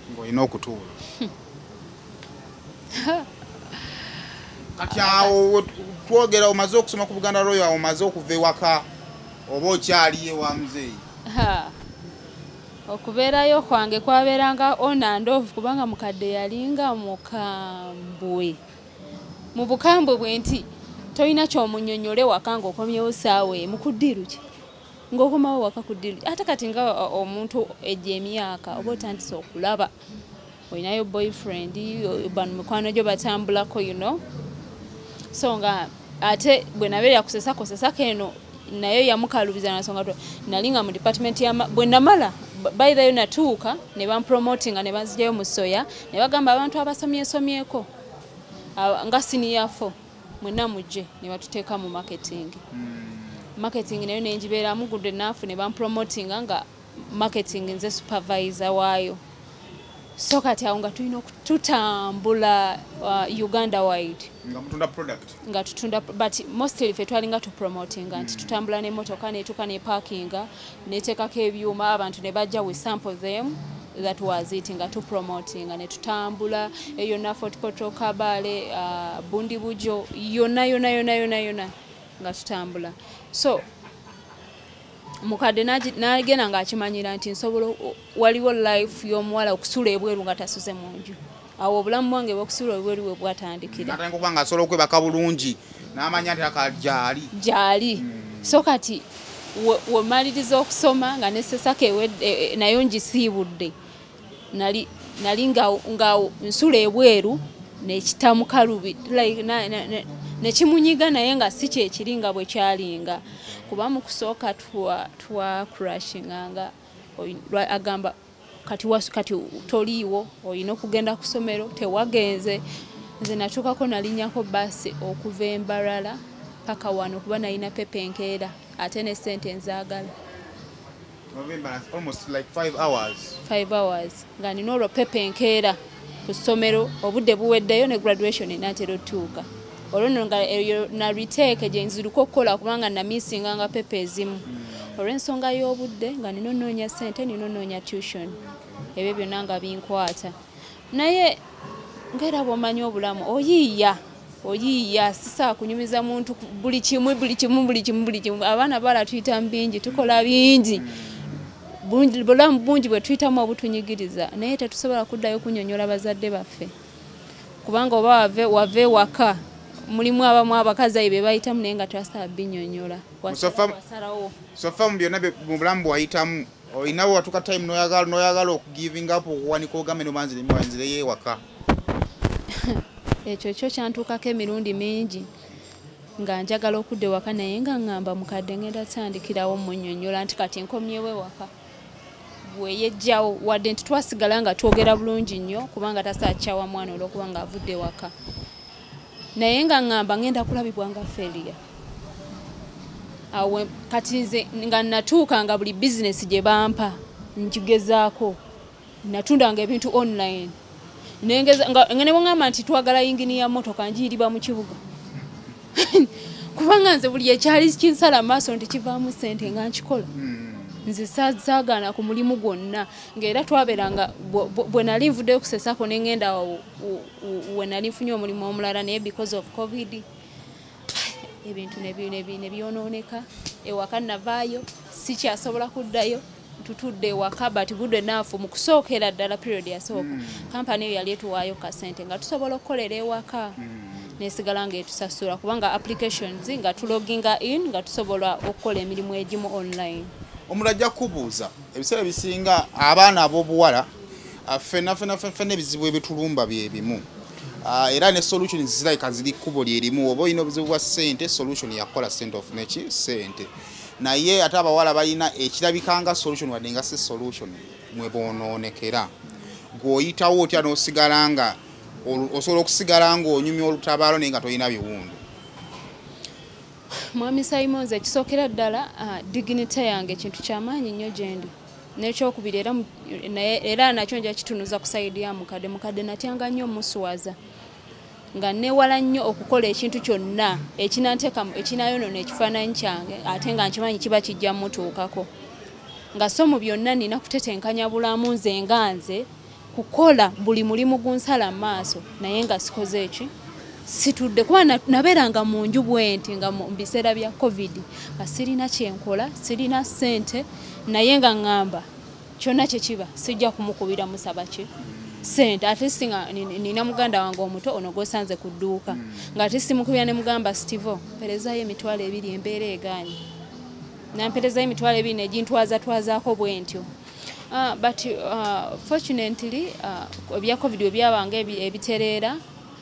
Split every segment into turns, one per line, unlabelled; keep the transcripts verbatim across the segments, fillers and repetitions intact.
ng'olina okutuula kati awo twogera omaze okusoma ku Buganda Royal omaze okuva ewaka oba okyali ewa muzeeyi
okubeerayo kwange kwabeeranga on and off kubanga mukadde yalinga mukambwe mu bukambwe bwe nti toyina kyomunnyonnyole waka ng'okomyewo saawa emu ku ddiru ki ng'okomawo waka ku ddiru ate kati nga omuntu ejja emyaka oba otandise okulaba olinayo boyfriend bano mikwano gyo batambulako you know so nga ate bwe nabeera kusesakosesako eno nayo yamukalubiza nasonga nalinga mu department ya bwe namala by the natuuka ne bampromotinga ne banzijayo mu soya ne bagamba abantu abasomyesomyeko nga senior four mwenna mujje ne batuteeka mu marketing marketing nayo nenjibeeramu good enough ne bampromotinga nga marketing nze supervisor waayo so kati awo nga tulina okututambula uh, Uganda wide
nga mutunda product
nga tutunda but mostly fe twalinga tu promoting nti mm. tutambula n'emmotoka netuka ne parkinga neteekako ebyuma abantu ne bajja we sample them that was it nga tu promoting ne tutambula eyo na Fort Portal Kabale uh, Bundi Bujo yona yona yona yona yona nga tutambula so mukadde nagenda ng'akimanyira nti nsobola waliwo life y'omuwala okusula ebweru nga tasuze mu nju awo obulamu bwange bw'okusula ebweru we bwatandikira
ate nkuba nga asobola okwebaka bulungi n'amanya nti akajaali
gyali so kati wemaliriza okusoma nga nesesaka ewedde nayo ngisiibudde nali nali nga nsula ebweru n'ekitamu kalubi nekimunyiga naye nga si kyekiringa bwe kyalinga kuba mu kusooka twa twa crashinganga agamba kati wasu kati toliiwo olina okugenda ku ssomero tewagenze nze natuukako nalinyako basi okuva Embarala paka wano kuba nalina pepenkeera ate ne ssente nzaagala
almost like five hours
five hours nga nina olwo pepenkeera ku ssomero obudde buweddeyo ne graduation enaatera otuuka olwo nga na retake gye nziruka okukola kubanga na missinga nga pepe ezimu olw'ensonga y'obudde nga nina onnoonya ssente nina onnoonya tuition ebyo byonna nga binkwata naye ngaera bw'omanyi obulamu oyiiya oyiiya sisaa kunyumiza muntu buli kimu buli kimu buli kimu buli kimu abaana bala tuyita mu bingi tukola bingi bulamu bungi bwe tuyitamu obutunyigiriza naye tetusobola kuddayo kunnyonnyola bazadde baffe kubanga oba wave wave waka mulimu abamu abakazi ayi be bayitamu naye nga twasaba binnyonnyola
wasalawo sofa mu byonna mu bulamu bwayitamu olinawo watuka time noyagala noyagala okugiving up okuwanika ogambe nomanzire mwanzire yewaka
ekyo kyo kyantuukako emirundi mingi nga njagala okudde waka naye nga ngamba mukadde ngenda tandikirawo munnyonnyola nti kati nkomyewo ewaka bweyejjawo wadde nti twasigala nga twogera bulungi nnyo kubanga tasaakyawa mwana olw'okuba nga avudde waka naye nga ngamba ngenda kulabibwa nga feria awe kati nze nga natuuka nga buli business gye bampa nkigezaako natundanga ebintu online nengeza nga ngene bwangamba nti twagala yingini ya motoka njiriba mu kibuga kubanga nze buli ekyali kinsala maaso nti kivaamu ssente nga nkikola nze saagana ku mulimu gwonna ng'era twabeeranga bwe nali nvuddeyo kusesako ne ngenda we nali nfunye omulimu omulala naye because of covid ebintu ne byonooneka ewaka navaayo sikyasobola kuddayo tutudde ewaka but good enough mu kusookera ddala period yasooka kampani eyo yali etuwaayo kasente nga tusobola okukolera ewaka nesigala ng'etusasula kubanga applications nga tuloginga in nga tusobola okukola emirimu egimu online
omulala ajja kubuuza ebiseera bisinga abaana ab'obuwala ffenna ffenna ffenna ebizibu ebitulumba bye bimu era ne solution zirabika ziri kkubo lyerimu oba olina obuzibu bwa ssente solution yakola ssente of neki ssente naye ate abawala balina ekirabikanga solution wadde nga si solution mwe boonoonekera gw'oyitawo otya n'osigala nga osobola okusigala ng'onyumya olutabaalo naye nga tolina biwundu
Mwami Simons ekisookera ddala dignity yange ekintu kyamaanyi nnyo gyendi n'ekyokubiri era nakyo nja kitunuza ku sayidi ya mukadde mukadde natyanga nnyo omusuwaza nga neewala nnyo okukola ekintu kyonna ekinanteeka ekinayonoona ekifaananyi kyange ate nga nkimanyi kiba kijja mutuukako nga so mu byonna nina kutetenkanya bulamu nze nga nze kukola buli mulimu gunsala maaso naye nga sikoze eki situdde kuba nabeeranga mu nju bwenti nga mu biseera bya covid nga sirina kyenkola sirina ssente naye nga ŋŋamba kyonna kye kiba sijja kumukubira musaba ki sente ate si nga nina muganda wange omuto ono gwosanze ku dduuka nga ate simukubira ne mugamba Stivo mperezayo emitwalo ebiri embeera egaanye namperezayo emitwalo ebiri negintwaza twazaako bwe ntyo uh, but uh, fortunately ebya uh, covid bwe byabanga ebitereera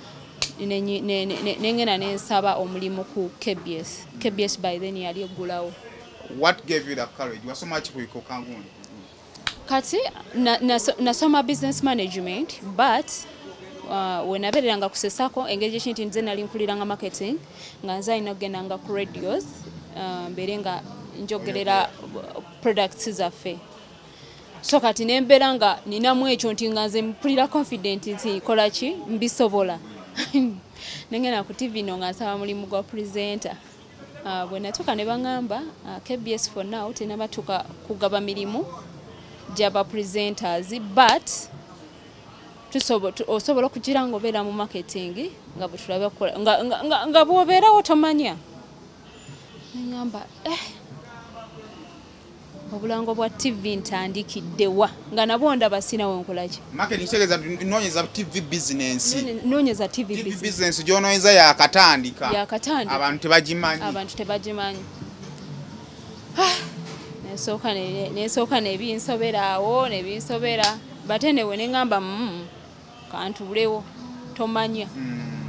nengena nensaba omulimu ku K B S K B S by then yali eggulawo.
What gave you the courage? Wasoma ki ku Kangundi?
Kati nasoma business management but uh, wenabereranga kusesako engeri kinti nze nali nkuliranga marketing nga nze alina okgendanga ku radios uh, mbere nga njogerera products zaffe so kati nembeera nga ninamu ekyo nti nga nze mpulira confident nti kola ki mbisobola nengena ku T V no nga nsaba mulimu gwa presenter uh, bwe natuuka ne baŋŋamba uh, K B S for now tenabatuuka kugaba mirimu jaba presenters but osobola okugira nga obeera mu marketing nga bwetulabe nga, nga, nga, nga bwobeerawo tomanya neŋŋamba eh, obulango bwa T V ntandikiddewa nga nabwo ndaba sinawo nkolaki
marketing kitegeeza noonyeza T V business
noonyeza T V
business, business gyonoonyeza yakatandika
yakatandika
abantu tebagimanyi
abantu tebagimanyi nesooka nesooka nebinsoberaawo nebinsobera bate newe neŋŋamba mm, kantuulewo tomanya mm.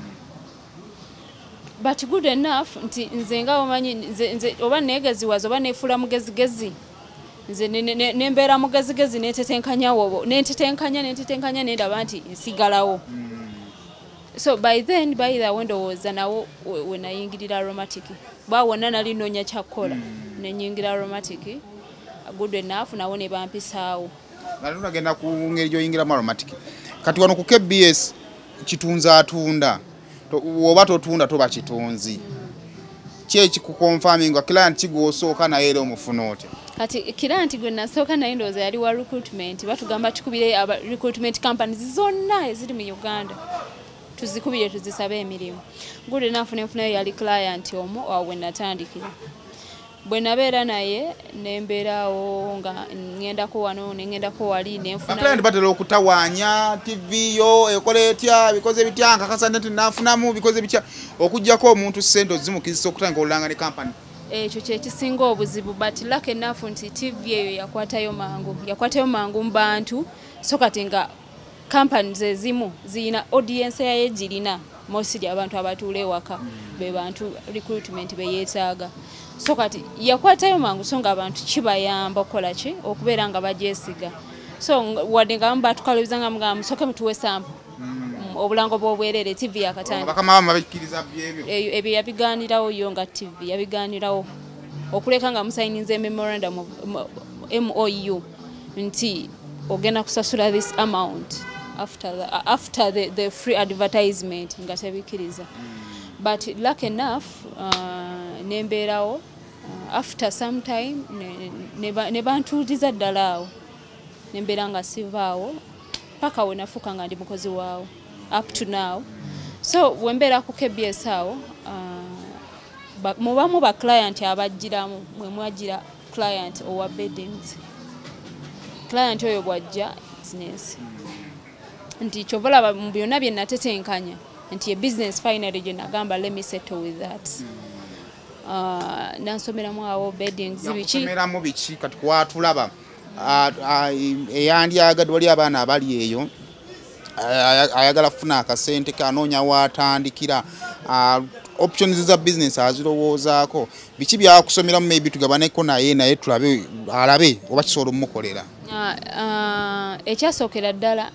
but good enough nti nze nga omanyi nze oba neegeziwaza oba neefuula mugezigezi nze nembeera mugezigezi netetenkanyawo netetenkanya netetenkanya nendaba nti nsigalawo mm. so by then by the ndowooza nawo wenayingirira aromatic bwawonna nali noonya kyakukola mm. nenyingira aromatic good enough nawo ne bampisaawo
nali tunagenda ku ngeri gyoyingira mu aromatic kati wano ku K B S kitunza atunda oba totunda toba kitunzi kyeki ku confirming nga client kigwosooka naye era omufuna otya
kati client gwe nasooka naye ndowooza yali wa recruitment batugamba tukubire aba recruitment companies zonna eziri mu Uganda tuzikubire tuzisabe emirimu good enough nenfunayo yali client omu awe natandikira bwe nabeera naye nembeerawo nga ngendako wano nengendako wali nenfuna
client batera okutawaanya T V yo ekola etya bikoze bitya nkakasa nti nafunamu bikoze bitya okujjako omuntu ssente ozimukizisa okutandika olulanga ne company
ekyo kyekisinga obuzibu but luck enough nti T V eyo yakwatayo mangu yakwatayo mangu mu bantu so kati nga companies ezimu ziyina audience yayo girina mostly abantu abatuula ewaka be bantu recruitment beyeetaaga so kati yakwatayo mangu so nga abantu kibayamba okukola ki okubeera nga bagyesiga so wadde nga batukaliriza nga muga musooke mutuwe sample mm. obulango bw'obwerere T V yakatandika
bakamama babikkiriza byebyo
ebyo yabigaanirawo yo nga T V yabigaanirawo okuleka nga musayinize memorandum of M O U nti ogenda kusasula this amount after the, uh, after the, the free advertisement nga tebikkiriza mm. but luck enough uh, nembeerawo uh, after some time ne bantuuliza ddala awo nembeera nga sivaawo paka we nafuuka nga ndi mukozi waawo up to now so wembeera ku K B S awo uh, mubamu ba client abajjiramu mwe mwagira client owa beddings client oyo bwajja business nti kyovalaba mu byonna bye natetenkanya nti ye business finally gye nagamba let me settle with that uh, nansomeramu awo beddings biki
nansomeramu biki kati kwatulaba eyandyagadde wali abaana abali eyo ayagala kufuna akasente kanoonya watandikira options za business azirowoozaako biki byakusomeramu maybe tugabaneko naye naye tulabe alabe oba kisobola omukolera
ekyasookera ddala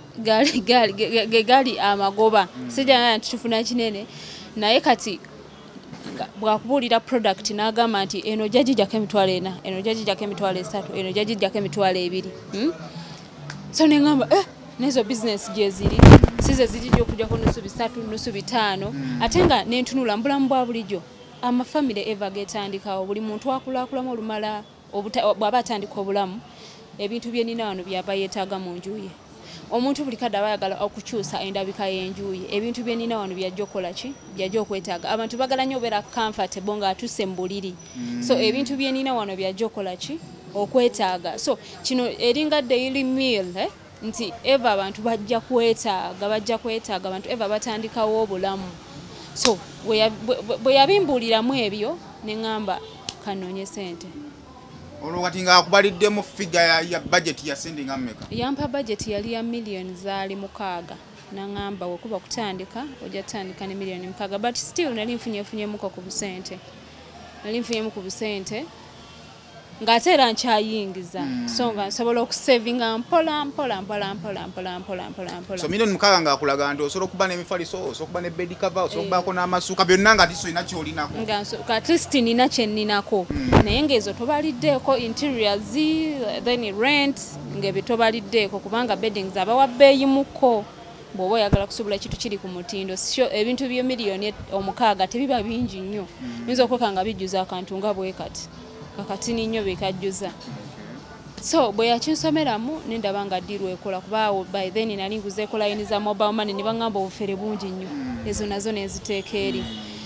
gali amagoba sijja nti tufuna kinene naye kati bwakubuulira product n'agamba nti eno jagijjako emitwalo ena eno jagijjako emitwalo esatu eno jagijjako emitwalo ebiri so neŋŋamba eh nezo business gye ziri size zijijja okujjako nusu bisatu nusu bitaano ate nga nentunula mu bulamu bwa bulijjo amafamire eva getandikawo buli muntu akulakulamu olumala bw'aba atandika obulamu ebintu bye nina wano byaba yeetaaga mu nju ye omuntu buli kadde aba ayagala okukyusa endabika y'enjuyi ebintu bye nina wano byajja okukola ki byajja okwetaaga abantu bagala nnyo obeera comfortable ng'atuuse mu buliri so ebintu bye nina wano byajja okukola ki okwetaaga so kino eringa daily meal eh? Nti eva abantu bajja kwetaaga bajja kwetaaga abantu eva batandikawo obulamu so bwe yabimbuuliramu ebyo ne ŋŋamba kanoonye sente
olwo kati ng'akubaliddemu figa ya, ya budget ya sente nga mmeka
yampa budget yali ya millioni zaali mukaaga naŋŋamba wekuba kutandika ojja kutandika ne millioni mukaaga but still nali nfunyefunyemuko ku busente nali nfunyemu ku busente ng'ate era nkyayingiza mm. so nga nsobola okusavinga mpola mpola mpola mpola mpola mpola mpola mpola
so millioni mukaaga ng'akulaga nti osobola okuba n'emifaliso osobola okuba ne bed cover osobola okubaako n'amasuuka byonna nga tiso ina kyolinako
nga at least nina kye nninako mm. naye ng'ezo tobaliddeeko interiors then rent ng'ebyo tobaliddeeko kubanga beddings abawa bbeeyimuko bw'oba oyagala kusuubula kitu kiri ku mutindo sio ebintu byo miliyoni omukaaga tebiba bingi nnyo nyinza okweka nga bijjuza akantu nga bwe kati kakati nnyo bekajjuza so bwe yakinsomeramu nendaba nga ddiirwa ekola kuba by then nali nguzeeko layini za mobile money ne baŋŋamba obufere bungi nnyo ezo nazo neziteeka eri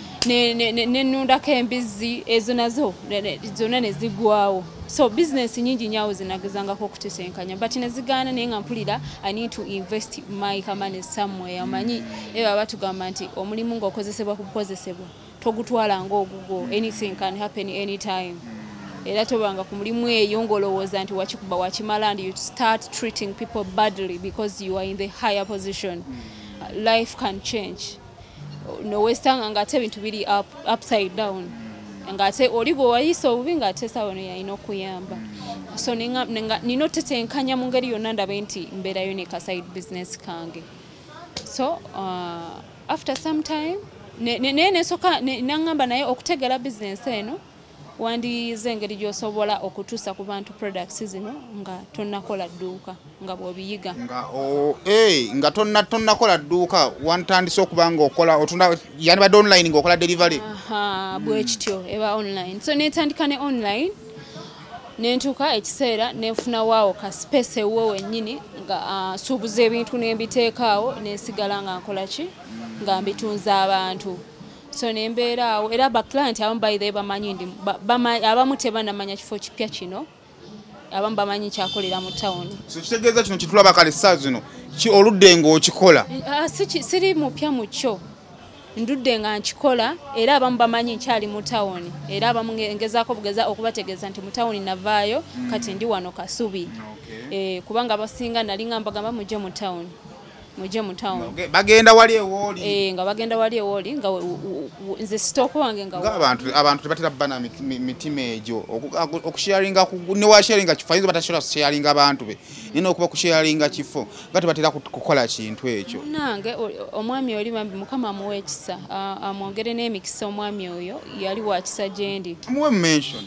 nennundako embizzi ezo nazo zonna ne ziggwawo so business nyingi nyawo zinagezangako okutetenkanya but ne zigaana naye nga mpulira I need to invest my money somewhere omanyi eba batugamba nti omulimu ng'okozesebwa ku bukozesebwa togutwala ng'ogugo anything can happen anytime era tobanga ku mulimu eyo ng'olowooza nti wakikuba wakimala and you start treating people badly because you are in the higher position uh, life can change nowesanga ng'ate ebintu biri up, upside down ng'ate oli gwe wayisa obubi ng'ate sawa no yalina okuyamba so nina otetenkanya mu ngeri yonna ndabe nti mbeerayo ne ka side business kange so uh, after some time naye nesooka naŋŋamba naye okutegera business eno wandiyize engeri gy'osobola okutuusa ku bantu products zino nga tonnakola dduuka nga bw'obiyiga
nga o eh nga tonna tonnakola dduuka wantandise okuba ng'okola otunda yani badde online ng'okola delivery
aha bwe kityo eba online so netandika ne online nentuuka ekiseera nenfuna waawo ka space ewuwe wennyini nga uh, suubuza ebintu n'embiteekaawo nensigala nga nkola ki nga mbitunza abantu so nembeera awo era ba client abamu bayithe bamanyi ndi abamu tebanamanya kifo kipya kino abamu bamanyi kyakolera mu town
so kitegeeza kino kitulaba kale saa zino ki oludde ng'okikola
uh, si siri mupya mu kyo ndudde nga nkikola era abamu bamanyi nkyali mu town era abamu ngezaako bugeza okubategeeza nti mu town navaayo mm. kati ndi wano Kasubi okay. eh, kubanga abasinga nali ngamba gamba mujje mu town mujje mu town
okay. bagenda wali ewoli
eh nga bagenda wali ewoli nga nze stock wange nga
abantu abantu tebatera bana mitima ejo okusharinga ne wa sharinga kifaizo batashira sharinga abantu be nino okuba kusharinga kifo bati batera kukola kintu ekyo
nange omwami oli bambi mukama muwe ekisa amwongere n'emikisa omwami oyo yali wa kisa jendi
muwe mention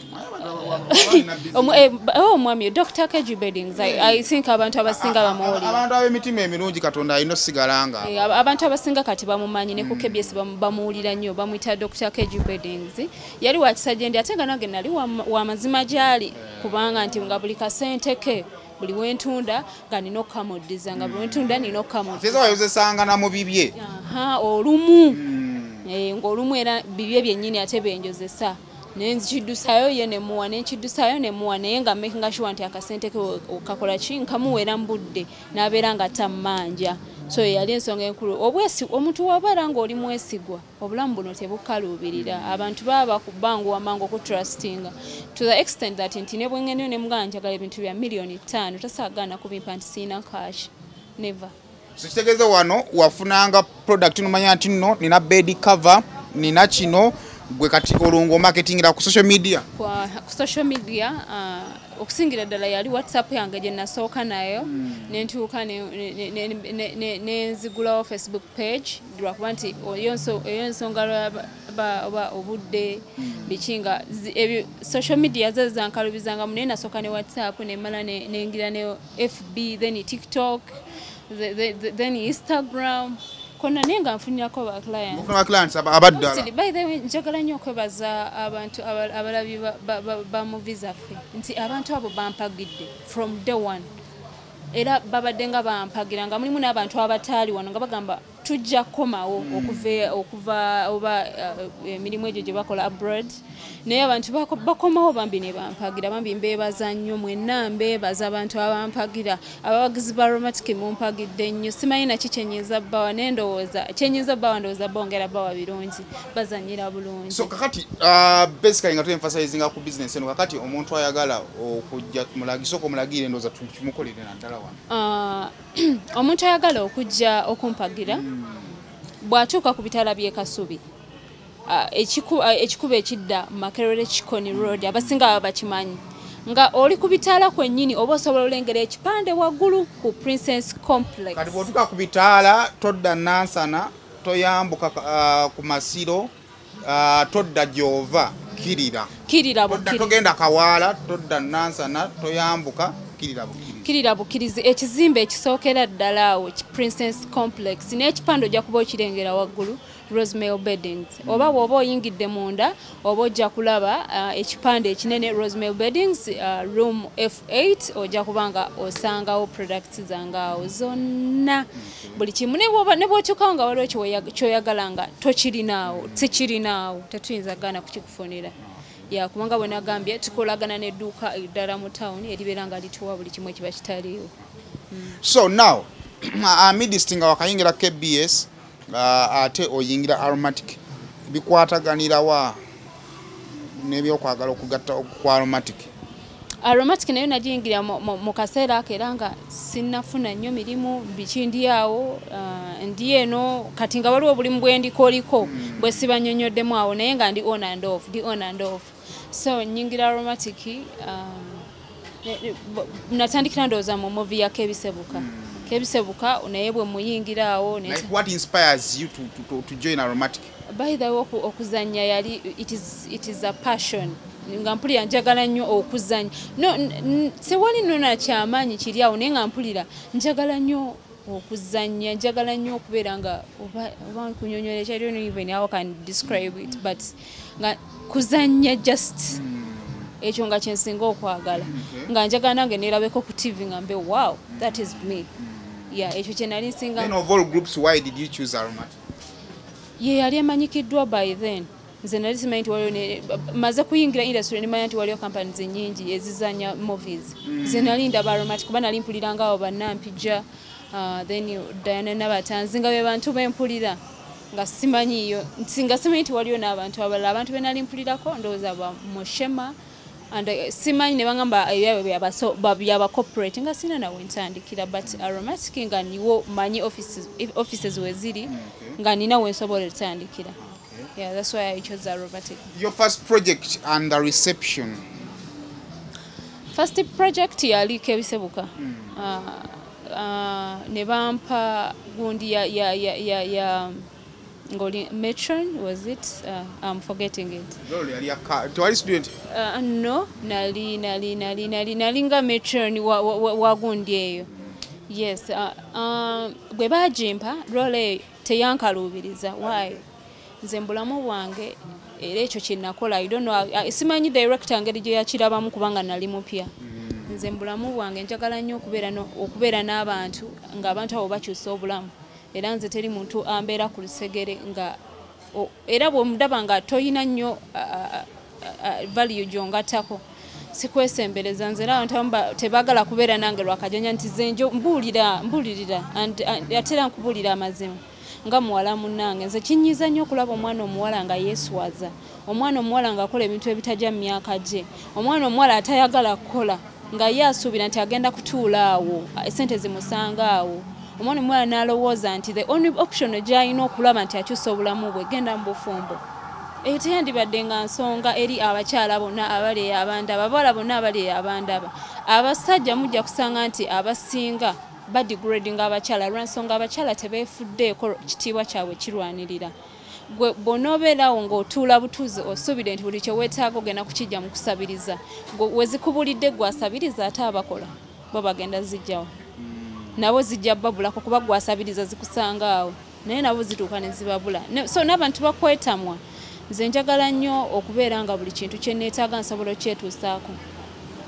omwami Doctor Keji Beddings I, I think abantu abasinga bamuwoli
abantu ab'emitima emirungi Katonda ino sigalanga
e, abantu abasinga kati bamumanyi ne ku K B S bamuwulira nnyo bamuyita Doctor Keji Beddings yali wa kisa jendi ate nga nange nali wa, wa mazima gyali kubanga nti nga buli kasente ke buli wentunda nga nino kamodiza nga buli wentunda nino kamodiza
seza wayozesanga na mu bibye
aha olumu mm. eh ngolumu era bibye byennyini ate benjozesa nenzikidusayo ye ne muwa nenkidusayo ne muwa naye nga making sure nti akasente ke okakola ki nkamuwera mbudde n'abeera nga tammanja so yali ensonga enkulu obwesi omuntu wabeera ng'oli mwesigwa obulamu buno tebukaluubirira abantu baba bakubangu wamangu okutrustinga to the extent that nti ne bwengenyo ne mugana njagala ebintu bya miliyoni ttaano tasaagaana kubimpa nti siina cash never
so kitegeeza wano wafunanga product nomanya nti nno nina bed cover nina kino gwe kati olungo marketingira ku social media
kwa ku social media uh, okusingira ddala yali WhatsApp yange gye nasooka nayo mm. nentuuka nenzigulawo Facebook page lwakuba nti eyo nsonga oba obudde mm. bikinga social media ze zankalubizanga munaye nasooka ne WhatsApp nemala nengira ne F B then TikTok the, the, the, then Instagram konna nenga nfunirako ba clients
mufuna clients abaddala
by the way njagala nnyo okwebaza abantu abalabi ba mu visa fe nti abantu abo bampagidde from day one era babadde nga bampagira nga mulimu n'abantu abataali wano nga bagamba tujja komawo okuva okuva oba emirimu egyo gye bakola abroad naye abantu bakomawo bambi ne bampagira bambi mbeebaza nnyo mwenna mbeebaza abantu abampagira abawagizi ba Aromatic mumpagidde nnyo simanyi naki kyenyiza bbawa nendowooza kyenyiza bbawa ndowooza bongera bbawa birungi bazanyira bulungi.
So kakati uh, basically nga tu emphasizing ku business eno kakati omuntu ayagala okujja kumulagisa okumulagire ndowooza tumukolere naddala wano.
Uh, omuntu ayagala okujja okumpagira mm. bw'atuuka ku bitala by'e Kasubi ekikuba ekidda Makerere Chikoni Road abasinga baba bakimanyi nga oli ku bitala kwennyini oba osobola olengera ekipande waggulu ku Princess Complex.
Kati bw'otuuka ku bitala todda Nansana toyambuka uh, ku Masiro uh, todda Jova kirira
kirira
todda togenda Kawaala todda Nansana toyambuka kirira bukirizi
kirira bukirizi ekizimbe ekisookera ddala awo Princess Complex n'ekipande ojja kuba okirengera waggulu Rosemary Beddings oba bw'oba oyingidde munda oba ojja kulaba uh, ekipande ekinene Rosemary Beddings uh, room F eight ojja kubanga osangawo products zangawo zonna buli kimu ne bw'otuukawo nga waliwo kyoyagala nga tokirinaawo sikirinaawo tetuyinza gana kukikufunira ya kubanga bwe nagambye tukolagana n'edduuka eddala mu town eribeera nga lituwa buli kimu ekiba kitaliiwo.
So now amidst nga wakayingira K B S uh, ate oyingira Aromatic bikwataganira wa n'ebyokwagala okugatta kwa Aromatic.
Aromatic nayo nagiyingira mu kaseera era nga sinnafuna nnyo mirimu bikindi awo uh, ndi eno kati nga waliwo obulimu bwe ndikooliko mm. bwe sibanyonyoddemu awo naye nga ndi on and off ndi on and off so nyingira Aromatic uh, natandikira ndowooza mu movie ya Kebisebuka mm. Kebisebuka naye bwe muyingira awo
like what inspires you to, to, to, to join Aromatic?
By the way okuzanya yali it is, it is a passion nga mpulira njagala nnyo okuzanya no sewali nona kyamaanyi kiri awo naye nga mpulira njagala nnyo okuzanya njagala nnyo okubeera nga oba oba kunyonyola I don't even how I can describe it but nga kuzanya just ekyo nga kyensinga okwagala nga njagala nange neerabeko ku T V nga mbe wow that is me yeah ekyo kye nali nsinga.
Then of all groups why did you choose Aromatic?
Ye yali amanyikiddwa by then nze nali simanyi nti waliwo maze kuyingira industry nimanya nti waliwo companies nyingi ezizanya movies nze nali ndaba Aromatic kuba nali mpulira ngaawo bannampija uh, then Diana Nabatanzi nga be bantu bempulira nga simanyiyo nga simanyi nti waliwo n'abantu abalala abantu be nali mpulirako ndowooza ba Moshema and uh, simanyi ne bangamba byaba corporate nga sina nawe ntandikira but Aromatic nga niwo manyi offices offices weziri okay. nga nina we nsobola ntandikira. Okay. Yeah, that's why I chose Aromatic.
Your first project and the reception?
First project yali Kebisebuka. Mm. Uh, uh, ne bampa gundi ya ya ya ya, ya Ngoli Metron was it? Uh, I'm forgetting it.
Loli ali aka to student?
Uh, no, nali nali nali nali nalinga Metron wa, wa, wa, wa gundi eyo. Yes, uh, uh, gwe bajimpa role teyankalubiriza. Why? Nze mbulamu bwange era ekyo kye nakola I don't know uh, simanyi director ngeri gye yakirabamu kubanga nali mupya. Mm. Nze mbulamu bwange njagala nnyo okubeera no, okubeera n'abantu nga abantu abo bakyusa obulamu. Era nze teri muntu ambeera ku lusegere nga era bw'omudaba nga toyina nnyo value gyongattako sikwesembereza nze era abantu tebaagala kubeera nange lwakajanja nti ze njo mbuulira mbuulirira atera nkubuulira amazima nga muwala munnange nze kinyiza nnyo okulaba omwana omuwala nga yeeswaza omwana omuwala ng'akola ebintu ebitajja mu myaka gye omwana omuwala atayagala kukola nga ye asuubira nti agenda kutuula awo esente zimusanga awo omwana omuwala n'alowooza nti the only option gy'alina okulaba nti akyusa obulamu bwe genda mu bufumbo eyo teyandibadde nga nsonga eri abakyala bonna abali abandaba abawala bonna abali abandaba abasajja mujja kusanga nti abasinga badigrading abakyala lwansonga abakyala tebeefuddeeko kitiibwa kyabwe kirwanirira gwe bw'onoobeerawo ng'otuula butuuzi osuubire nti buli kyeweetaaga ogenda kukijja mu kusabiriza wezikubulidde gwasabiriza ate abakola bo bagenda zijjawo nabo zijja babulako kuba gwasabiriza zikusanga awo naye nabo zituuka ne zibabula so n'abantu bakwetamwa nze njagala nnyo okubeera nga buli kintu kye neetaaga nsobola okyetuusaako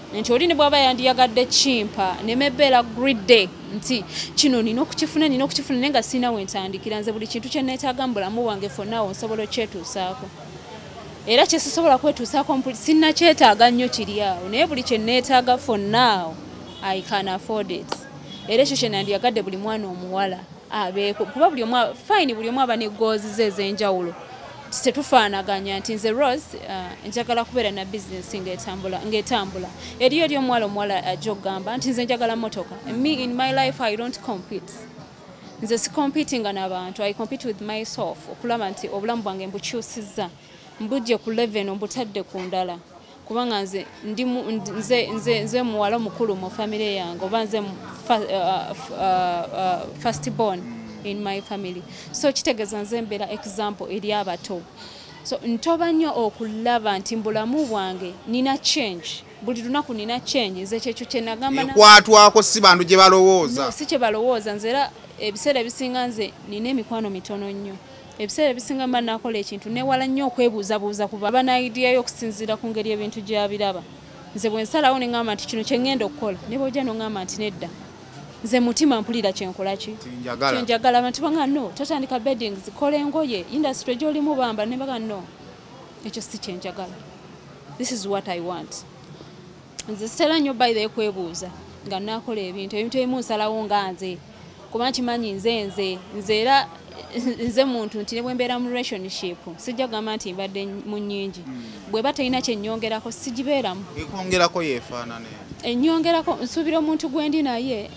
nti oli ne bw'aba yandiyagadde kimpa ne mebeera greedy nti kino nina okukifuna nina okukifuna naye nga sirina wentandikira nze buli kintu kye neetaaga mu bulamu bwange fonnaawo nsobola okyetuusaako era kye sisobola kwetuusaako sirina kyetaaga nnyo kiri awo naye buli kye neetaaga fonnaawo I can afford it era ekyo kye nandiyagadde buli mwana omuwala abeeko kuba buli omu fine buli omu aba ne goals ze ez'enjawulo tetufaanaganya nti nze Rose uh, njagala kubeera na business ng'etambula ng'etambula eriyo eri omuwala omuwala ajja okugamba nti nze njagala motoka me in my life I don't compete nze si competing n'abantu I compete with myself okulaba nti obulamu bwange mbukyusizza mbujje ku level mbutadde ku ndala kubanga nze ndi nze nze nze muwala omukulu mu family yange oba nze fa, uh, uh, uh, first born in my family so kitegeeza nze mbeera example eri abato so ntoba nnyo okulaba nti mbulamu bwange nina change buli lunaku nina change nze kyekyo kye nagamba
ekwatwako si bantu gye balowooza
no, si kye balowooza nze era ebiseera ebisinga nze nina emikwano mitono nnyo ebiseera ebisinga mba nakola ekintu newala nnyo okwebuuzabuuza kuba bana idea y'okusinziira ku ngeri ebintu gyabiraba nze bwe nsalawo ne ngamba nti kino kye ngenda okukola ne bw'ojja n'ongamba nti nedda nze mutima mpulira kyenkola ki kyenjagala abantu banga no totandika beddings kola engoye industry gy'olimu bamba ne baga no ekyo si kyenjagala this is what I want nze sitera nnyo by the kwebuuza nga nakola ebintu ebintu ebimu nsalawo nga nze kuba kimanyi nze nze nze era nze muntu nti ne bwe mbeera mu relationship sijja gamba nti mbadde mu nnyingi bw'eba terina kyennyongerako sigibeeramu
ekwongerako yeefaanane
ennyongerako nsuubira omuntu gwe ndi naye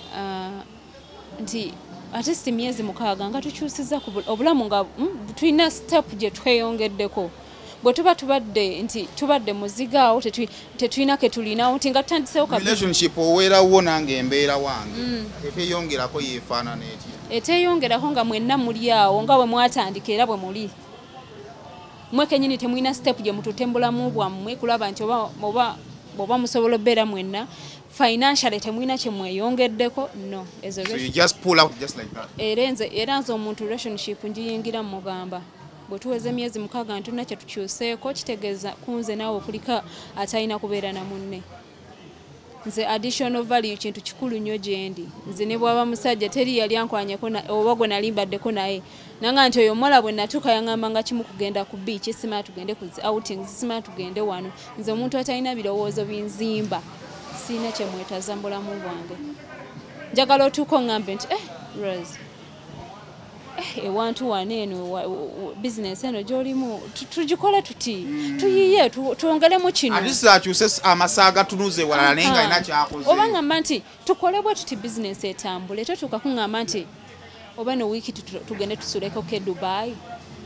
nti ate si myezi mukaaga nga tukyusizza obulamu nga tulina step gye tweyongeddeko bwe tuba tubadde nti tubadde muzigaawo tetulina ke tulinawo nti nga tutandisewo
relationship oweerawo nange embeera wange eteyongerako yeefaanana etya
eteyongerako nga mwenna muli awo nga bwe mwatandika era bwe muli mwe kenyini temulina step gye mututembulamu bwammwe kulaba nti oba oba oba musobola obbeera mwenna financially temulina kye mweyongeddeko no
so you just pull out just like that
era nze era nze omuntu relationship ngiyingira mugamba bwe tuweze emyezi mukaaga ntulina kye tukyuseeko kitegeeza kunze naawe okulika atalina kubeera na munne nze additional value kintu kikulu nnyo gye ndi nze ne bw'aba musajja teri yali ankwanyeko oba gwe nali mbaddeko naye nanga nti oyo omuwala bwe natuuka yaŋŋamba nga kimu kugenda ku beach simaa tugende ku outings simaa tugende wano nze omuntu atalina birowoozo binzimba sirina kye mwetaaza mu bulamu bwange njagala otuuka oŋŋambe nti eh Rose eh ewantu wano eno business eno gy'olimu tugikole tuti tuyiye twongeremu kino
ati akyuse amasaaga tunuze walala naye nga alina kyakoze
oba ŋŋamba nti tukole bwe tuti business etambule totuuka kuŋŋamba nti oba no wiiki tugende tusuleko ke Dubai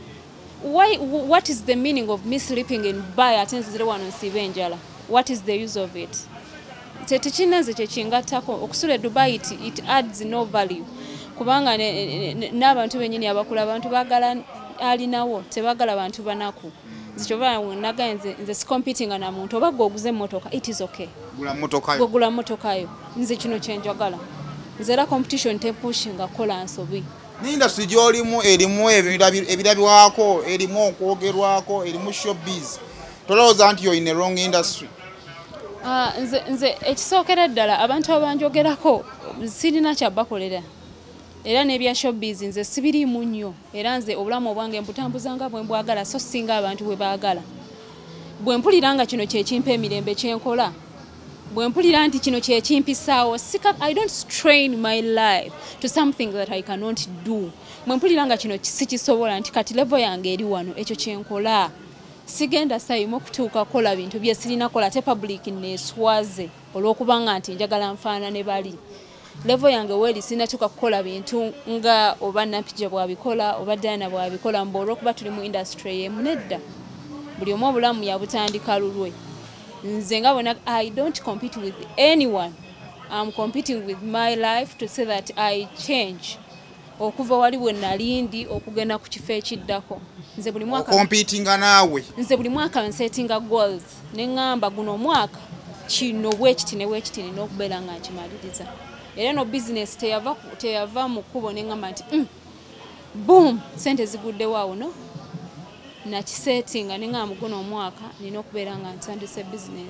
why what is the meaning of me sleeping in Dubai ate nzire wano nsiiba enjala what is the use of it tekina nze kyekingattako okusula e Dubai it, it adds no value kubanga n'abantu bennyini abakula abantu baagala alinawo tebaagala bantu banaku nze kyova nagaye nze nze si competing na muntu oba gwoguze emmotoka it is okay
gula mmotoka yo
gwogula mmotoka yo nze kino kyenjagala nze era competition tepushinga kola nsobi
n'industry gy'olimu erimu ebirabirwako erimu okwogerwako erimu showbiz tolowooza nti yo in a wrong industry
Ah, nze nze ekisookera ddala abantu abanjogerako sirina kyabakolera era n'ebya showbiz nze sibiriimu nnyo era nze obulamu obwange mbutambuzanga bwe mbwagala so singa abantu bwe baagala bwe mpulira nga kino kyekimpa emirembe kyenkola bwe mpulira nti kino kyekimpisaawo I don't strain my life to something that I cannot do bwe mpulira nga kino sikisobola nti kati level yange eri wano ekyo kyenkola sigenda sayimu okutuuka kola bintu bye sirina kola te public neswaze olw'okubanga nti njagala nfaana ne bali level yange weli sirina tuka kukola bintu nga oba Nampija bwabikola oba Diana bwabikola mbo olw'okuba tuli mu industry yemu nedda buli omu obulamu yabutandika lulwe nze nga bona I don't compete with anyone I'm competing with my life to say that I change okuva wali bwe nalindi okugenda ku kifo ekiddako nze buli mwaka
competinga naawe
nze buli mwaka nsettinga goals ne ngamba guno omwaka kino bwekiti ne bwekiti nina okubeera nga nkimaliriza era no business teyava teyava mu kkubo ne ngamba nti mm, boom sente ziguddewo awo no nakisettinga ne ngamba guno omwaka nina okubeera nga ntandise business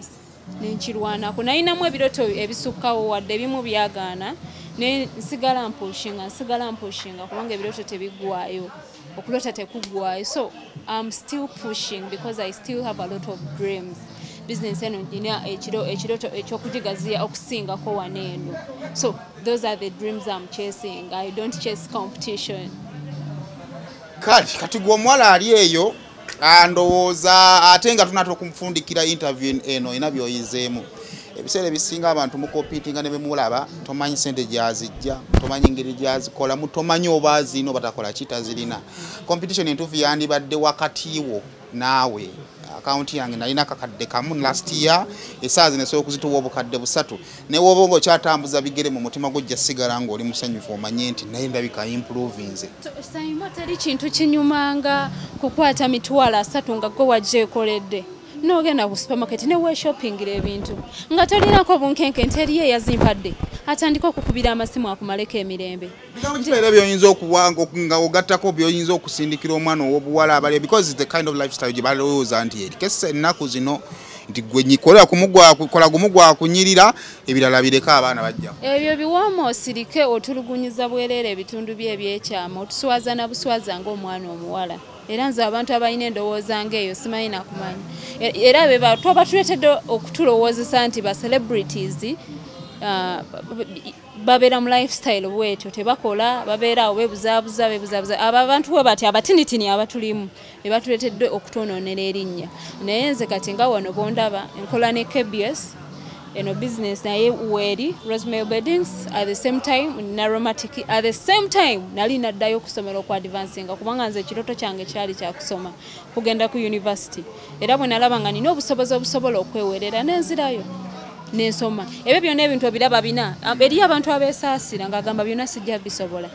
nenkirwanako nayinamu ebiroto ebisukkawo wadde ebimu byagaana ne nsigala mpushinga nsigala mpushinga kubanga ebiroto tebiggwayo okulota tekuggwayo so I'm still pushing because I still have a lot of dreams business eno njina ekiro ekiroto ekyokugigaziya okusingako waneeno so those are the dreams I'm chasing. I don't chase competition.
Kali kati gwe omuwala ali eyo andowooza ate nga tunatera okumufundikira interview eno ina byoyizeemu ebiseera ebisinga abantu mukompitinga ne bemulaba tomanyi sente gyazijja tomanyi ngeri gyazikola mutomanyi oba azino batakola kitazirina competition entuufu yandibadde wakati wo naawe akaunti yange nalina kakadde kamu last year esaawa zino esobola okuzituwa obukadde busatu ne woba ng'okyatambuza bigere mu mutima gujja sigala ng'oli musanyufu omanye nti naye ndabika improvinze
sayima teri kintu kinyumanga kukwata mitwalo asatu nga gwe wajja ekoledde n'ogenda ku supermarket ne we shoppingira ebintu nga tolinako bunkenke nti eriyo eyazimpadde atandika okukubira amasimu akumaleko emirembe
kibeera byoyinza okuwanga nga ogattako byoyinza okusindikira omwana ow'obuwala abali because it's the kind of lifestyle gye balowooza nti eri kese ennaku zino nti gwe nyikolera kola gumu gwakunyirira ebirala bireka abaana bajja
ebyo biwoomu osirike otulugunyiza bwereere ebitundu bye ebyekyama otuswaza na buswaza ng'omwana omuwala era nze abantu abalina endowooza ng'eyo simanyi nakumanya era be batuba tuleetedde okutulowoozesa nti ba celebrities uh, babeera mu lifestyle bwetyo tebakola babeera awo bebuzaabuza bebuzaabuza abo abantu bwe bati abatinitini abatulimu be batuleetedde okutonoonera erinnya naye nze kati nga wano bondaba enkola ne K B S eno business naye weri Rosemary Beddings at the same time Naromatic at the same time nali naddayo kusomera ku advancinga kubanga nze ekiroto kyange kyali kya kusoma kugenda ku university era bwe nalaba nga nina obusobozi obusobola okwewerera nenzirayo nensoma ebyo byonna ebintu ebiraba bina eri abantu abeesaasira ng'agamba byonna sijja bisobola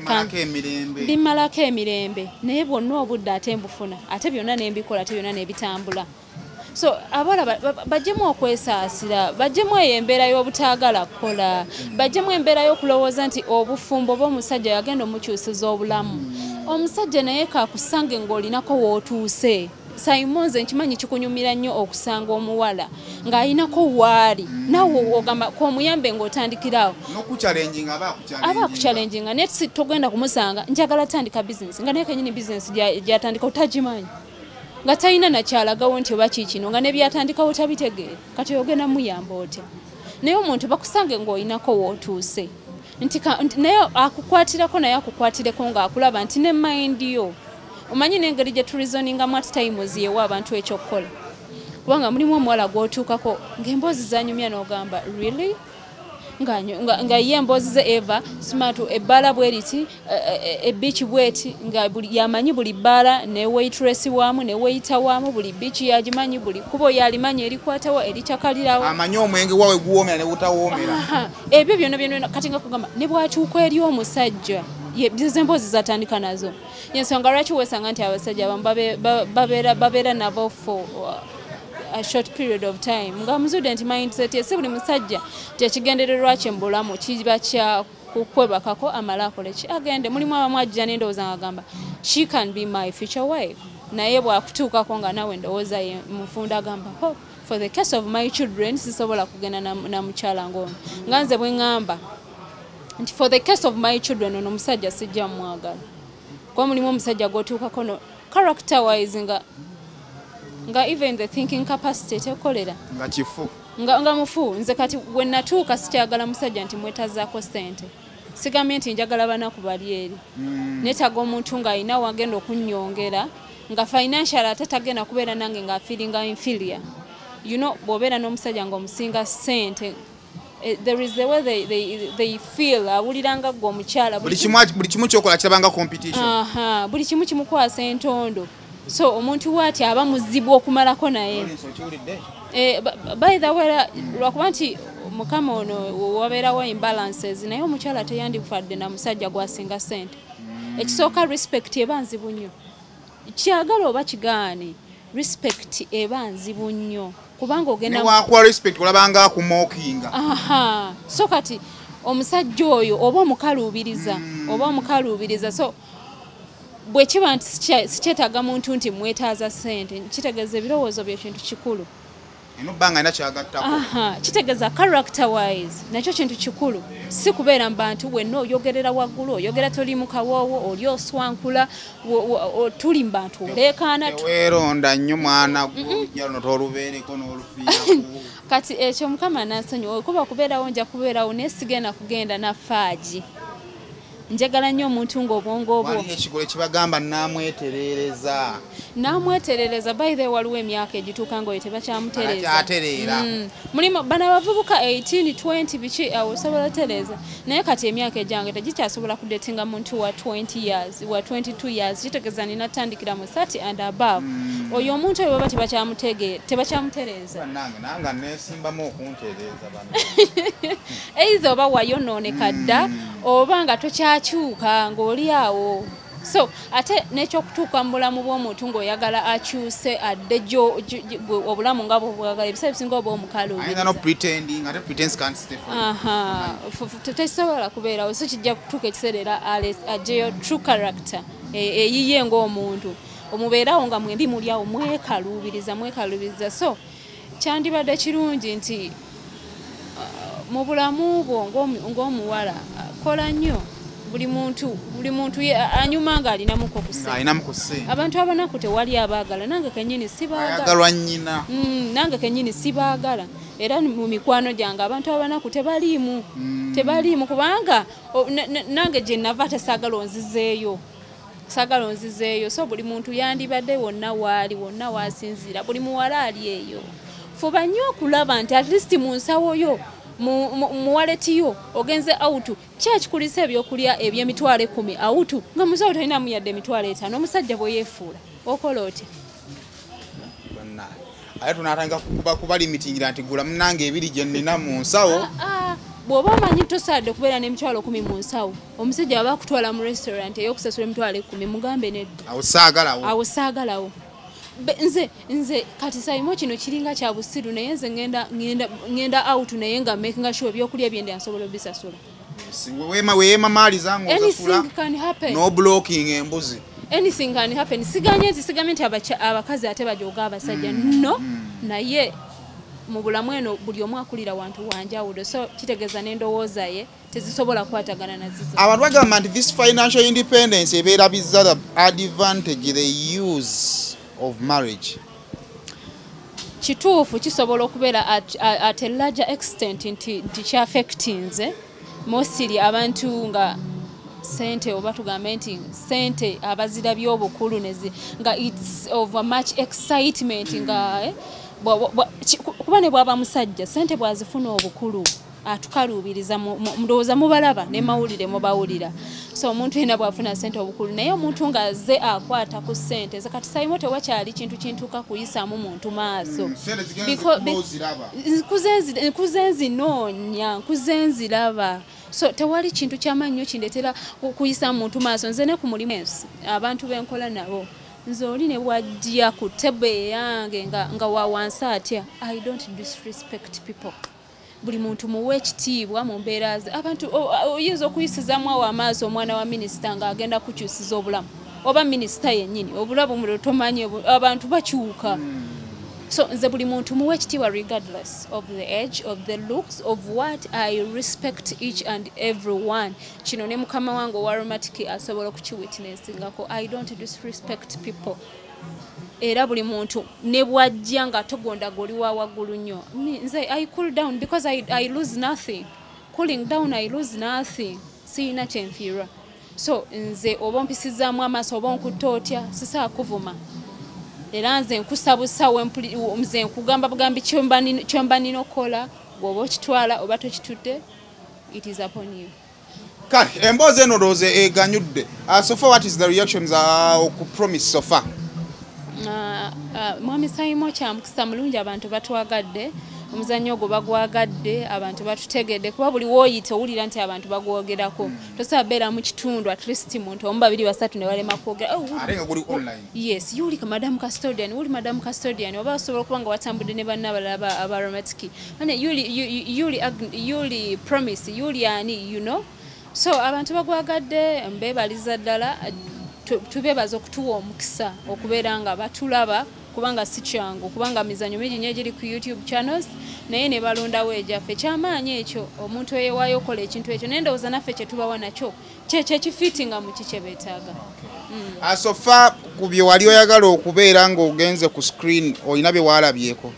bimalako emirembe naye bwonna obudde ate mbufuna ate byonna nembikola ate byonna nebitambula so abala bajjemu okwesaasira bajjemu eyo embeera y'obutaagala kukola bajjemu embeera y'okulowooza nti obufumbo bw'omusajja yagenda omukyusiza obulamu omusajja naye kakusange ng'olinako wootuuse Simonze nkimanyi kikunyumira nnyo okusanga omuwala ng'alinako waali nawe ogamba kw'omuyambe ng'otandikirawo
n'okuchallenginga aba akuchallenginga
aba akuchallenginga naye togenda kumusanga njagala tandika business nga naye kenyini business gyatandika otagimanyi nga talina nakyalagawo nti oba kikino nga ne byatandikawo tabitegeera kati ogenda muyamba otya naye omuntu bakusange ng'olinako wootuuse nti naye akukwatirako naye akukwatireko ng'akulaba nti ne mind yo omanyi n'engeri gye tulizoningamu at times yewa abantu ekyokukola kubanga mulimu omuwala gw'otuukako ng'emboozi zanyumya n'ogamba really nga ye emboozi ze eva simatu ebbaala bwe riti ebiiki bweti nga yamanyi buli bbaala ne waitress waamu ne waita waamu buli biiki yagimanyi buli kubo yalimanyi erikwatawo erikyakalirawo
amanyi omwenge wawe guwoomera ne butawoomera
ebyo byonna byonna kati nga kugamba ne bwatuuka eri omusajja emboozi zatandika nazo yensonga lwaki weesanga nti abasajja abamu babeera nabo for a short period of time nga muzudde nti mindset esi buli musajja tekigendererwa kye mu bulamu kiba kya kukwebakako amala akole ki agende mulimu abamu ajja n'endowooza ng'agamba she can be my future wife naye bwakutuukako nga nawe endowooza ye mufunda agamba oh, for the case of my children sisobola kugenda na mukyala ng'ono nga nze bwe ŋŋamba nti for the case of my children ono omusajja sijja mwagala kuba mulimu omusajja gw'otuukako no character wise nga nga even the thinking capacity tekolera
nga kifu
nga, nga mufu nze kati we natuuka sikyagala musajja nti mwetazaako sente sigambye nti njagala banaku bali eri mm. netaga omuntu ng'alina wagenda okunnyongera nga financial ate tagenda kubeera nange nga feelinga inferior you know bw'obeera n'omusajja ng'omusinga sente there is the way they, they, they feel awuliranga gwe omukyala
buli kimu kyokola kirabanga competition
aha buli kimu kimukwasa entondo so omuntu waati aba muzibu okumalako naye eh, by the way lwakuba nti mukama ono wabeerawo imbalances naye omukyala teyandifadde na musajja gwasinga sente mm. ekisooka respect eba nzibu nnyo kyagala oba kigaane respect eba nzibu nnyo kubanga ogenda
ne wakuwa respect olabanga akumokinga
aha so kati omusajja oyo oba omukaluubiriza mm. oba omukaluubiriza so bwe kiba nti sikyetaaga muntu nti mwetaaza ssente kitegeeza ebirowoozo bye kintu kikulu
eno banga ina kyagattako
aha kitegeza character wise nakyo kintu kikulu si kubeera mbantu wenna oyogerera waggulu oyogera toli mu kawoowo oli oswankula tuli mbantu oleekaana
weeronda nnyo mwana jalo tolubeereko n'olufiirako
kati ekyo mukama nansonyiwa kuba kubeerawo nja kubeerawo naye sigenda kugenda na faaji njagala nnyo omuntu ng'obwongo obwo
waliyo ekigolo kibagamba namweterereza
namweterereza by the waliwo emyaka egituuka ngaoyo tebakyamutereza
akyatereera
mulimu bano abavubuka eighteen twenty biki awo osobola tereza naye kati emyaka egyange tegikyasobola kudetinga muntu wa twenty years wa twenty-two years kitegeeza nina tandikira mu thirty and above oyo omuntu oyo baba tebakyamutege tebakyamutereza
nange nanga nesimbamu okuntereza bano
either oba wayonooneka dda oba nga tokyakyuka ng'oli awo so ate n'ekyokutuuka mu bulamu bw'omuntu ng'oyagala akyuse adde gyo obulamu nga bwobwagala ebisa ebisinga oba omukalutesobola kubeerawo so kijja kutuuka ekiseera era ajjeyo true character eyiye ng'omuntu omubeerawo nga mwembi mulyawo mwekaluubiriza mwekaluubiriza so kyandibadde kirungi nti mu bulamu bwo ng'omuwala kola nnyo buli muntu buli muntu anyuma nga alinamuko kusse abantu abanaku tewali abaagala nange kenyini sibaagala
nnyina
nange kenyini sibaagala era mu mikwano gyange abantu abanaku tebaliimu tebaliimu kubanga nange gye nava tesaagala onzizeeyo saagala onzizeeyo so buli muntu yandibadde wonna waali wonna waasinziira buli muwala ali eyo fuba nnyo okulaba nti at least mu nsawo yo mu waletiyo ogenze autu kyakikulisa ebyokulya eby'emitwalo ekumi autu nga musawo talinamu yadde emitwalo etaano omusajja bweyeefuula okola otya
ate tunatandika kuba limitingira nti gula munange ebiri gye nnina mu nsawo
bw'oba omanyi tosaadde okubeera n'emitwalo kumi mu nsawo omusajja aba akutwala mu restaurant ey'okusasula emitwalo ekumi mugambe nedda
awo saagalawo
awo saagalawo nze nze kati sayimo kino kiringa kya busiru naye nze ngenda ngenda ngenda out naye nga making sure ebyokulya byende asobola obisasula
wema wema mali zangu
anything can happen
no blocking embuzi
anything can happen siganye nti sigame nti abakazi ate bajoga abasajja no naye mu bulamu eno buli omu akulira wantu wanjawulo so kitegeeza n'endowooza ye tezisobola kwatagana nazizo
abantu bagamba nti this financial independence ebeera bizza the advantage the use of marriage
kituufu kisobola okubeera at, at a larger extent nti kyaffectinze mostly abantu nga sente oba tugambe nti sente abazira by'obukulu nezi nga it's of a much excitement nga eh, kuba ne bwaba musajja sente bwazifuna obukulu atukaluubiriza ndowooza mubalaba ne mawulire mubawulira so omuntu yena bwafuna sente obukulu naye omuntu ng'azze akwata ku sente kati sayimo tewakyali kintu kintuuka kuyisaamu muntu maaso nkuze nzinoonya nkuze nziraba so tewali kintu kyamannyo kindeetera kuyisaamu muntu maaso nze ne ku mulimu ensi abantu benkola nabo nze oli ne bwajja ku tebe yange nga, nga wa wansi atya I don't disrespect people buli muntu muwe ekitiibwa mu mbeera ze abantu oyinza okuyisizaamu awo amaaso omwana wa minisita ng'agenda kukyusiza obulamu oba minisita yennyini obulamu mulo tomanyi abantu bakyuka so nze buli muntu muwe ekitiibwa regardless of the age of the looks of what I respect each and every one kino ne mukama wange owa romantic asobola okukiwitnessingako I don't disrespect people era buli muntu ne bwajja nga togonda goli wa waggulu nnyo nze I cool down because I, I lose nothing cooling down I lose nothing siina kyenfiirwa so nze oba mpisizaamu amaaso oba nkutta otya sisaa kuvuma era nze nkusabusawo nze nkugamba bugambi kyomba nina okukola bw'oba okitwala oba tokitudde it is upon you
kale emboozi eno looze eganyudde so far what is the reactions ku promise so far
mwami sayimo kyamukisa mulungi abantu batwagadde omuzannyo ogwo bagwagadde abantu batutegedde kuba buli wooyita owulira nti abantu bagwogerako tosobola beera mu kitundu at least muntu omu babiri basatu ne balema kwogera yes yuli ka madam custodian wuli madam custodian oba osobola okuba nga watambudde ne banna abalala aba romantic yuli yuli promise yuli ani you know so abantu bagwagadde mbebaliza ddala tubebaza okutuwa omukisa okubeera nga batulaba kubanga si kyangu kubanga mizanyo mingi nnyo egiri ku YouTube channels naye ne balondawo ejaffe kyamaanyi ekyo omuntu eyewaayo okola ekintu ekyo naye ndowooza naffe kye tubawa nakyo kyekifiitinga mu ki kye beetaaga.
Asofa ku bye wali oyagala okubeera ng'ogenze ku screen olina bye waalabyeko?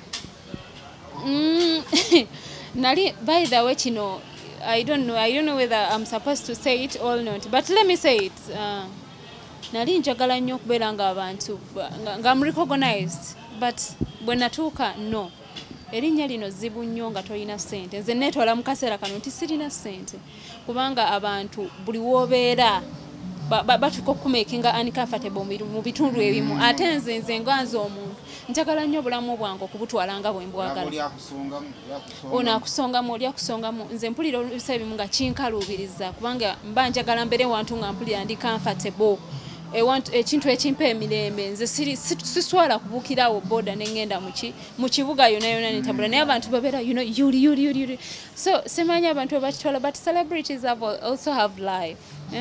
Nali by the way kino I don't know I don't know whether I'm supposed to say it or not but let me say it. Uh, nali njagala nnyo okubeera ng'abantu nga I'm recognized but bwe natuuka no erinnya lino zibu nnyo nga tolina ssente nze neetwala mu kaseera kano nti sirina ssente kubanga abantu buli woobeera batuka okumakinga uncomfortable mu bitundu ebimu ate nze nze nganze omuntu njagala nnyo obulamu bwange okubutwala nga bwe mbwagala. Ono akusongamu oli akusongamu nze mpulira ebisa ebimu nga kinkaluubiriza kubanga mba njagala mbeere wantu nga mpulira ndi comfortable ekintu ekimpa emirembe nze siswala kubuukirawo boda nengenda mu kibuga yona yona netambula naye abantu babeera you know yuli yuli yuli so simanyi abantu bakitwala but celebrities have also have life.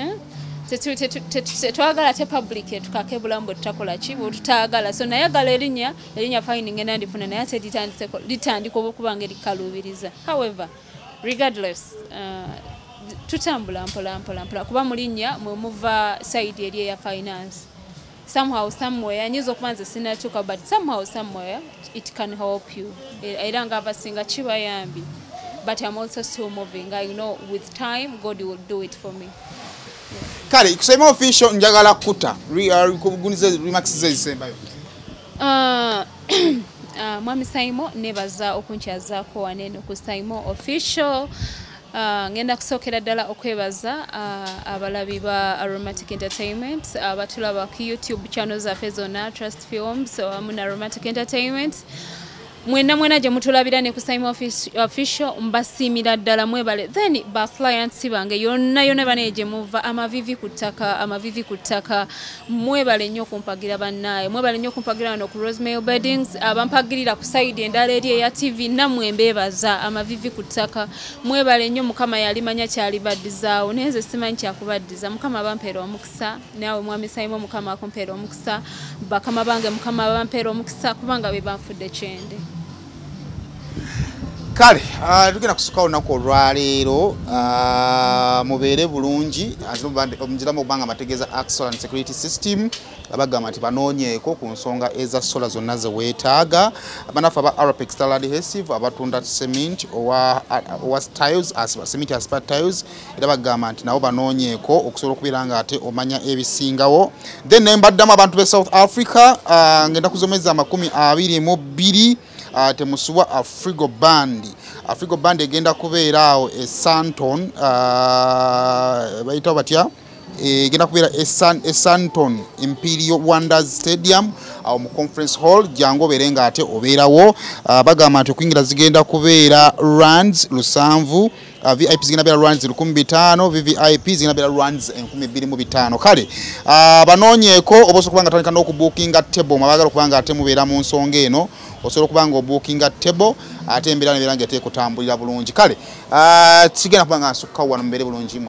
Tetwagala te public tukake bulamu bwe tutakola ki bwe tutaagala so nayagala erinnya erinnya fine ngenda ndifuna naye ate litandika obukubanga erikaluubiriza. However regardless uh, tutambula mpola mpola mpola kuba mulinnya mwe muva side eri ya finance somehow somewhere nyizo okubanza sinatuka but somehow somewhere it can help you era nga abasinga kibayambi but I'm also still moving. I know with time God will do it for me.
Kale kusema official njagala kuta kubugunize remarks ze zisembayo.
Uh, uh, Mwami Saimo nebaza okunkyazaako wanene ku Saimo official. Uh, ngenda kusokera ddala okwebaza uh, abalabi ba Aromatic Entertainment abatulaba uh, ku YouTube channel zaffe zonna Trust Films wamu so, na Aromatic Entertainment mwena mwena gye mutulabira ne ku Saimo official mbasiimira ddala mwebale then ba clients bange yonna yonna bane gye muva amavivi ku ttaka amavivi ku ttaka mwebale nnyo kumpagira bannaye mwebale nnyo kumpagira no ku Rosemary Beddings abampagirira ku side endala eri ya T V namwe mbebaza amavivi ku ttaka mwebale nnyo mukama yali manya kyali baddizaawo neze simanyi kyakubaddiza mukama bampeera omukisa nawe mwami Saimo mukama akumpeera omukisa bakama bange mukama bampeera omukisa kubanga be banfudde kyende.
Kale uh, tugenda kusuka olunaku olwaleero uh, mubeere bulungi omugiramu okubanga amategeeza Axel and Security System abagamba nti banoonyeeko ku nsonga eza sola zonna ze weetaaga abanafu aba Arapex Style Adhesive abatunda cement owa, owa tiles as cement asphalt tiles era bagamba nti nabo banoonyeeko okusobola okubeera nga ate omanya ebisingawo then nembaddamu abantu be South Africa uh, ngenda kuzomeza amakumi abiri mu bbiri Uh, temusubwa Afrigo Band Afrigo Band egenda kubeera awo e Santon uh, bayita batya egenda kubeera e, San, e Santon Imperial Wonders Stadium awo mu conference hall jango berenga ate obeerawo uh, bagamba nti okuyingira zigenda kubeera runs lusanvu Uh, V I P zigenda bera runs lukumi bitano V V I P zigenda bera runs enkumi bbiri mu bitano kale uh, banoonyeeko oboso kubanga tandika n'okubookinga table mabagala kubanga ate mubeera mu nsonga eno osobola kubanga obookinga table ate embeera nebeera nga ate kutambulira bulungi kale uh, kigenda kubanga nsukka wano mubeere bulungi.